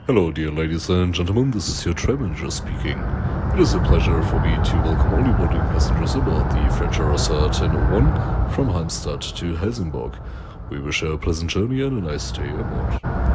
Hello, dear ladies and gentlemen, this is your train manager speaking. It is a pleasure for me to welcome all you boarding passengers aboard the Frecciarossa 1001 from Halmstad to Helsingborg. We wish you a pleasant journey and a nice stay aboard.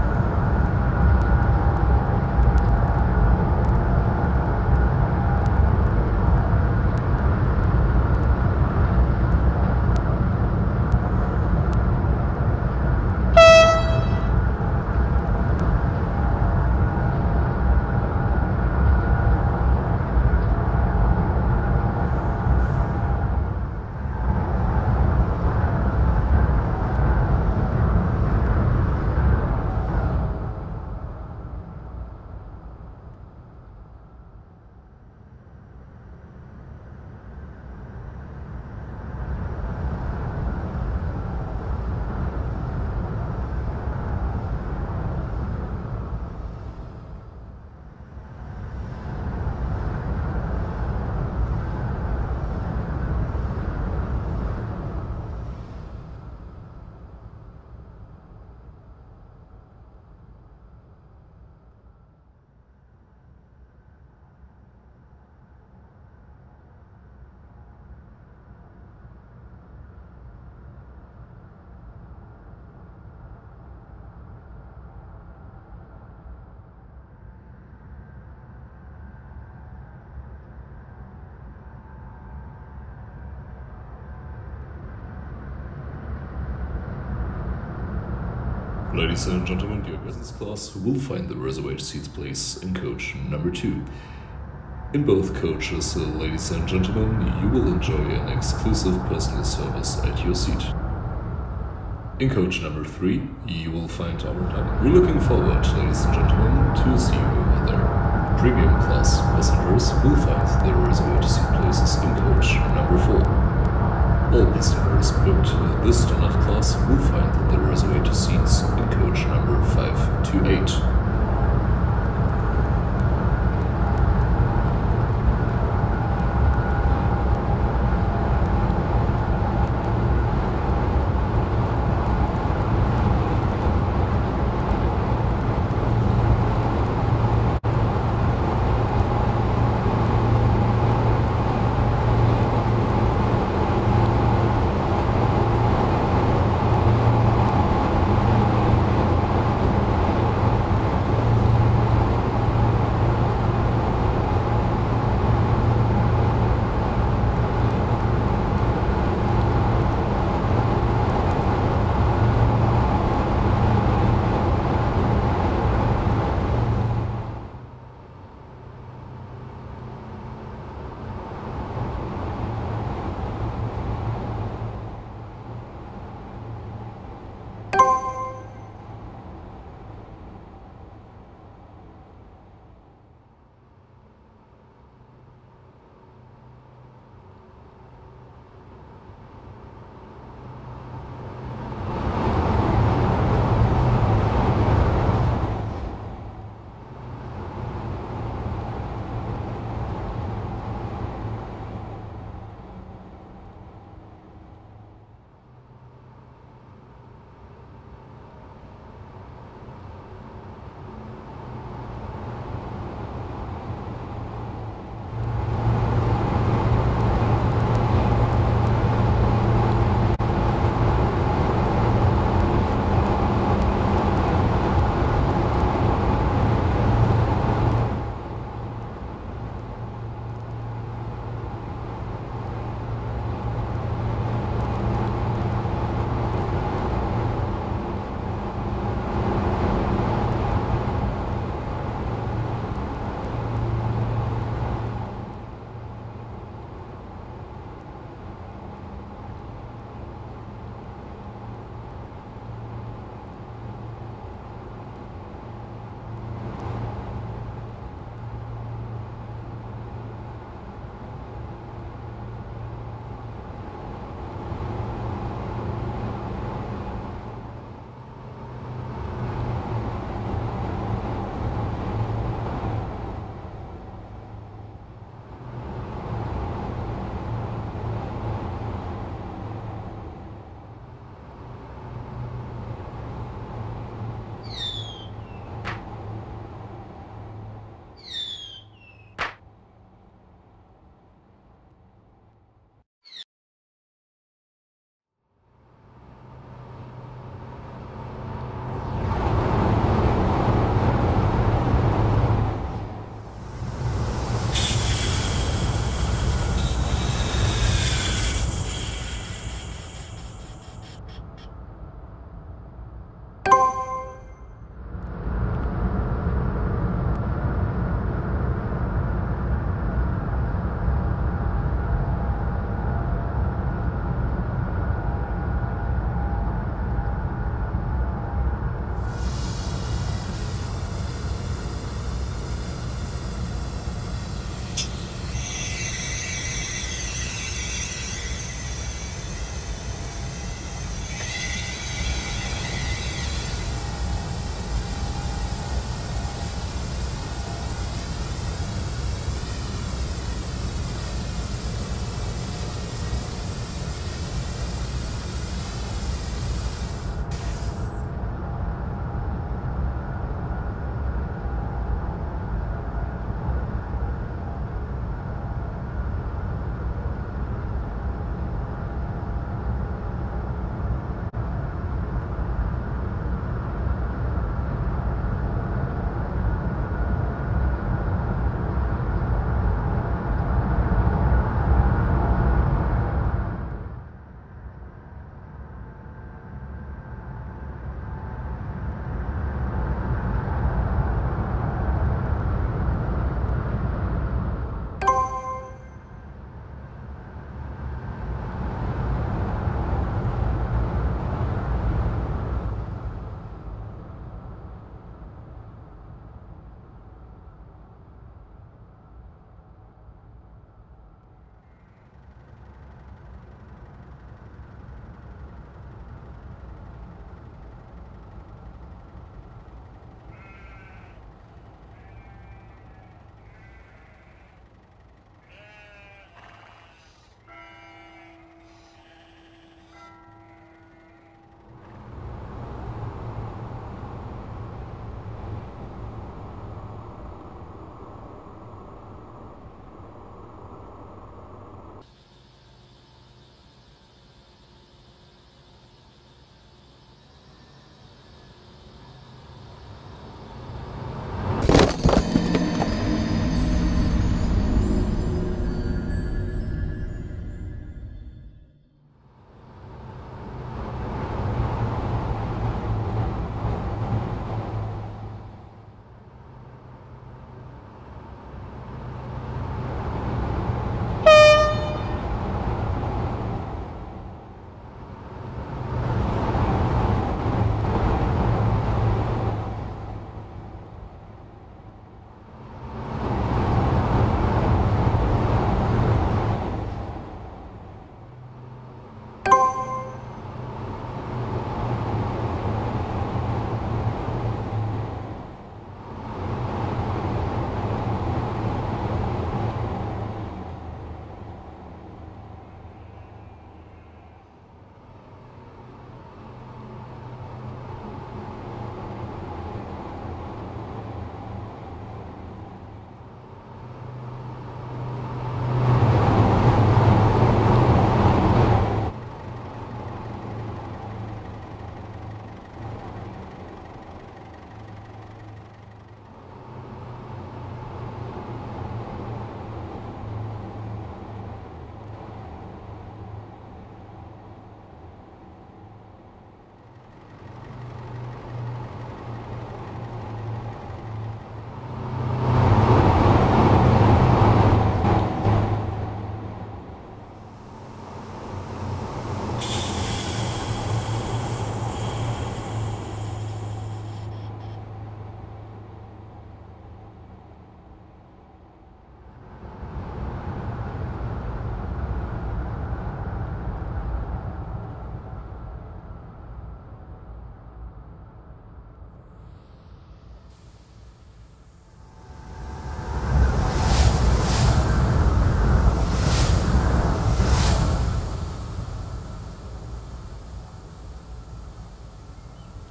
Ladies and gentlemen, dear business class, will find the reserved seats place in coach number 2. In both coaches, ladies and gentlemen, you will enjoy an exclusive personal service at your seat. In coach number 3, you will find our dining. We're looking forward, ladies and gentlemen, to see you over there. Premium class passengers will find their reserved seat places in coach number 4. All passengers booked this standard class will find their reserved seats in coach number 5 to 8.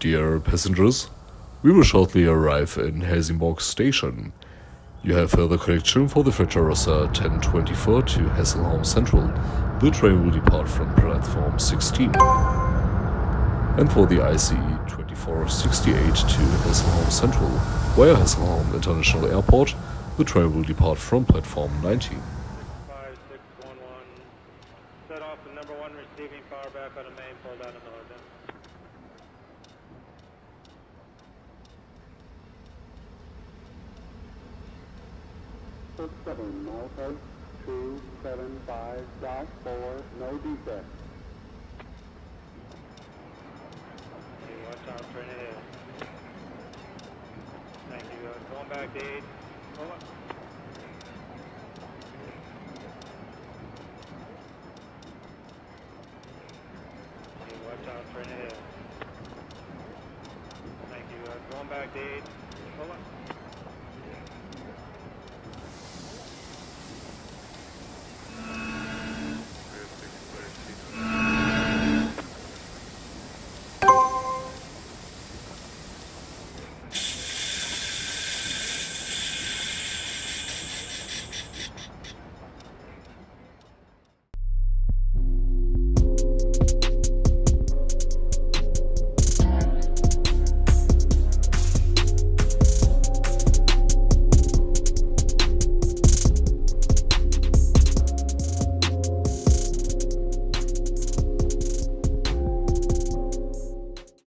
Dear passengers, we will shortly arrive in Helsingborg station. You have further connection for the Frecciarossa 1024 to Hässleholm Central. The train will depart from platform 16. And for the ICE 2468 to Hässleholm Central via Hässleholm International Airport, the train will depart from platform 19. 5611, set off the number 1 receiving power back on the main, pull down to Milligan. 67, Malta 275.4, no defect. Hey, watch out, turn it in. Thank you, going back to 8. Hold on. Hey, watch out, turn it in. Thank you, going back to 8. Hold on.